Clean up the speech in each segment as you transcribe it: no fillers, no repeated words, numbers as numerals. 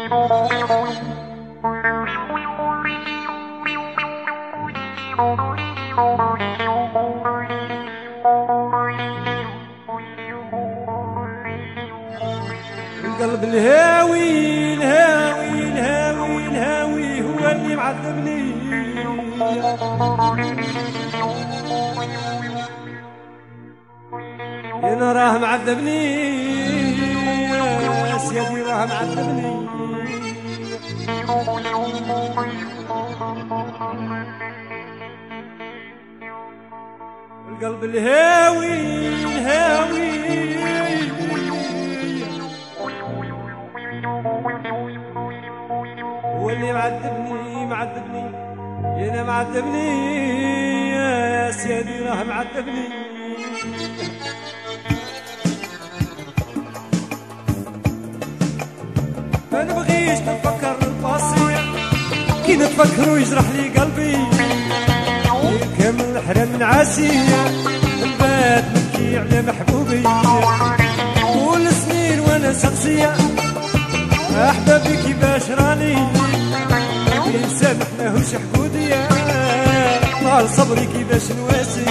القلب الهاوي الهاوي الهاوي الهاوي هو اللي معذبني. انا راه معذبني يا سيدي، راه معذبني. القلب الهاوي الهاوي هو اللي معذبني معذبني. انا معذبني يا سيدي، راه معذبني. ما نبغيش نفكر الباصي، كي نتفكرو يجرح لي قلبي. كامل الحرام من عاسية، البات نبكي على محبوبي. كل سنين وانا شخصية احبابي كيفاش راني. الانسان ماهوش حقودية، طال صبري كيفاش نواسي.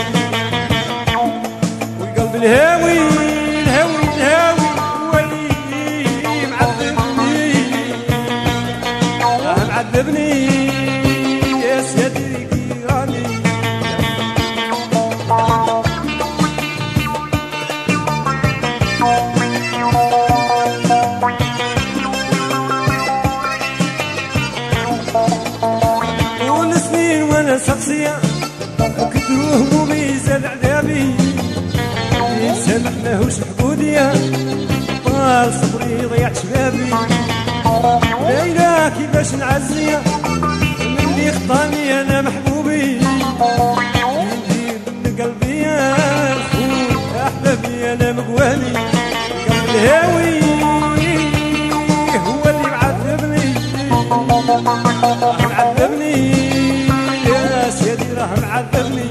والقلب الهاوي الهاوي الهاوي هو اللي معذبني. راه معذبني يا سيدي كيراني. كل سنين وانا شخصية كنت همومي زاد عذابي. الانسان ماهوش حقودية، طال صبري ضيعت شبابي. ليلى كيفاش نعزية مني خطاني انا محبوبي. ندير من قلبي يا الخوت احبابي انا مقوالي. قلب الهاوي هو اللي معذبني. راه معذبني يا سيدي، راه معذبني.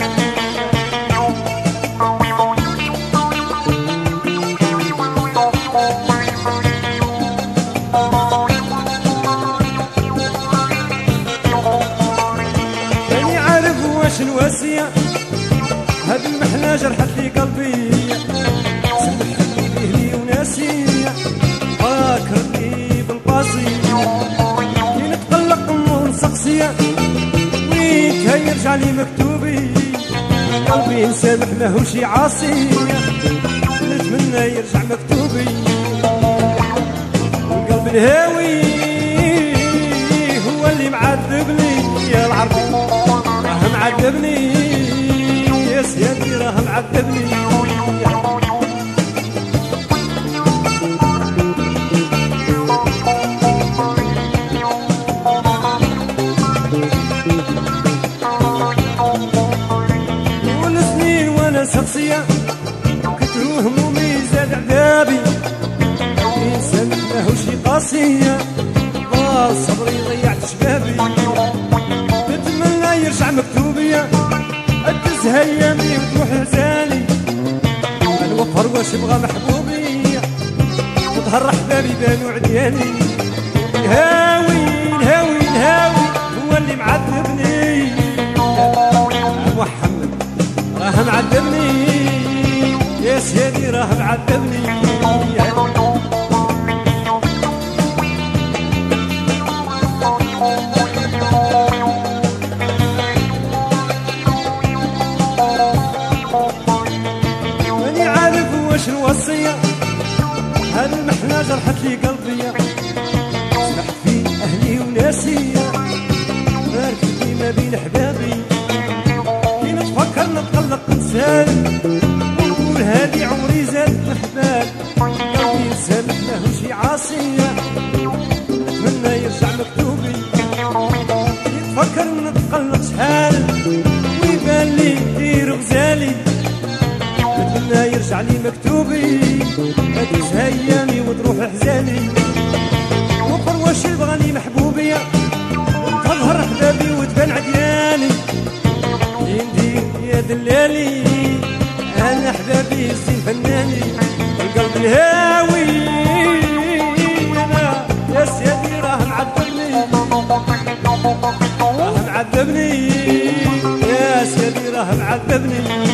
ماني عارف واش نواسية، هاد المحنة جرحت لي قلبي. سمحتني بهلي وناسية، فاكرني بالباصي. كي نتقلق من شخصية وين كان يرجع لي مكتوبي. قلبي مسامح ماهوش عاصي، نتمنى يرجع مكتوبي. القلب الهاوي هو اللي معذبني يا العربي. راه معذبني يا سيدي، راه معذبني. كل سنين وانا شخصية كنت همومي زاد عذابي. الانسان ماهوش قاسية، طال صبري ضيعت شبابي. نتمنى يرجع مكتوبية، ادز هيامي وتروح عزالي. الوفر واش بغى محبوبي، وظهر احبابي بانوا عدياني. الهاوي الهاوي الهاوي هو اللي معذبني. محمد راه معذبني يا سيدي، راه معذبني. ماني عارف واش الوصية، هاد المحنة جرحت لي قلبي. سمحت في اهلي وناسية، باركتني ما بين احبابي. كي نتفكر نتقلق نسال، ونقول هادي عمري زاد الحباب. قلبي مسامح ماهوش عاصية، نتمنى يرجع مكتوبي. نتفكر نتقلق شحال ويبان لي دير غزالي. نتمنى يرجع لي مكتوبي، هاديز هيامي وتروح حزاني. وفر واش يبغاني محبوبية، تظهر احبابي وتبان عدياني. ندير يا دلالي انا احبابي الزين فناني. القلب الهاوي معذبني يا سيدي راه معذبني